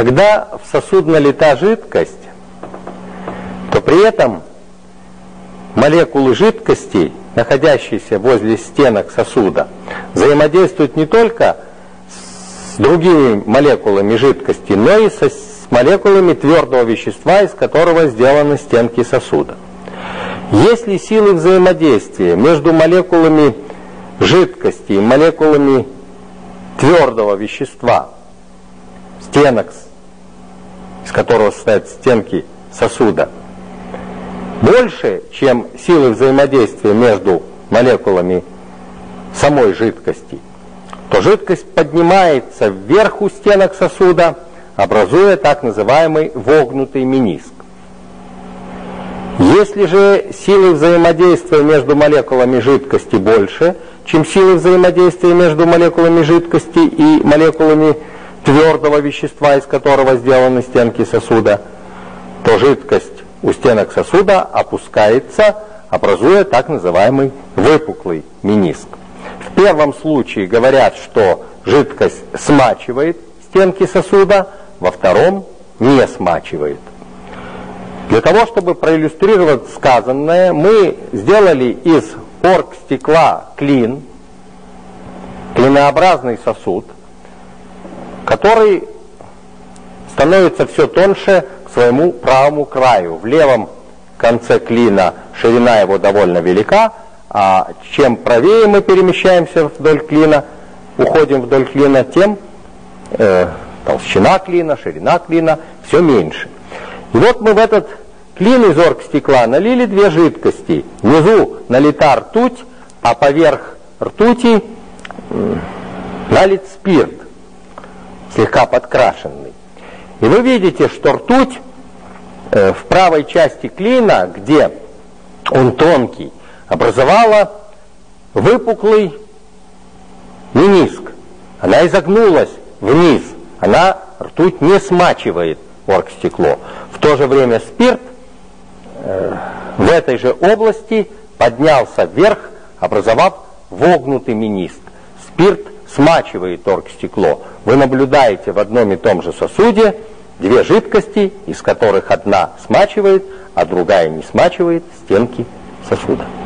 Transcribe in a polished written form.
Когда в сосуд налита жидкость, то при этом молекулы жидкости, находящиеся возле стенок сосуда, взаимодействуют не только с другими молекулами жидкости, но и с молекулами твердого вещества, из которого сделаны стенки сосуда. Если силы взаимодействия между молекулами жидкости и молекулами твердого вещества, стенок, из которого состоят стенки сосуда, больше, чем силы взаимодействия между молекулами самой жидкости, то жидкость поднимается вверх у стенок сосуда, образуя так называемый вогнутый мениск. Если же силы взаимодействия между молекулами жидкости больше, чем силы взаимодействия между молекулами жидкости и молекулами твердого вещества, из которого сделаны стенки сосуда, то жидкость у стенок сосуда опускается, образуя так называемый выпуклый мениск. В первом случае говорят, что жидкость смачивает стенки сосуда, во втором не смачивает. Для того, чтобы проиллюстрировать сказанное, мы сделали из оргстекла клин, клинообразный сосуд, который становится все тоньше к своему правому краю. В левом конце клина ширина его довольно велика, а чем правее мы перемещаемся вдоль клина, уходим вдоль клина, тем толщина клина, ширина клина все меньше. И вот мы в этот клин из оргстекла налили две жидкости. Внизу налита ртуть, а поверх ртути налит спирт, слегка подкрашенный. И вы видите, что ртуть в правой части клина, где он тонкий, образовала выпуклый мениск. Она изогнулась вниз. Ртуть не смачивает оргстекло. В то же время спирт в этой же области поднялся вверх, образовав вогнутый мениск. Спирт смачивает оргстекло. Вы наблюдаете в одном и том же сосуде две жидкости, из которых одна смачивает, а другая не смачивает стенки сосуда.